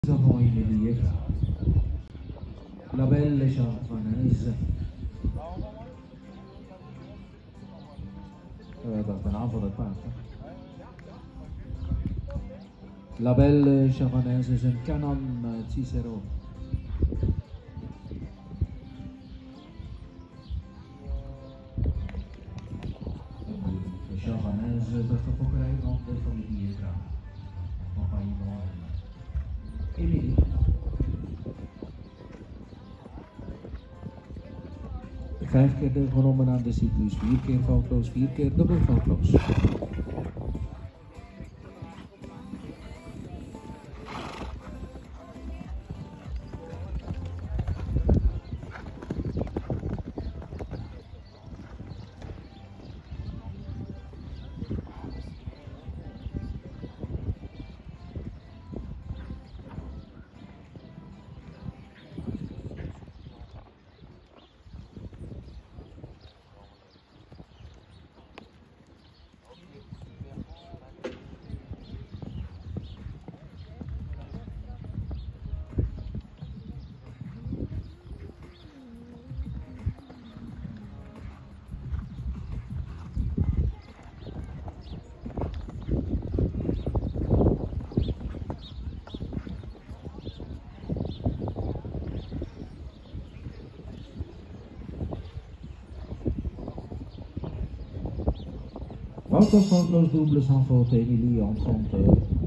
Nous avons une livre, la belle japonaise. Dat is de naam van het paard. La belle japonaise is een Canon Cicero. De japonaise, dat is de fokkerij van de familie Hidra. Emilie. Vijf keer deelgenomen aan de cyclus, 4 keer foutloos, 4 keer dubbel foutloos. Foutloos, double sans faute, Emilie en compte.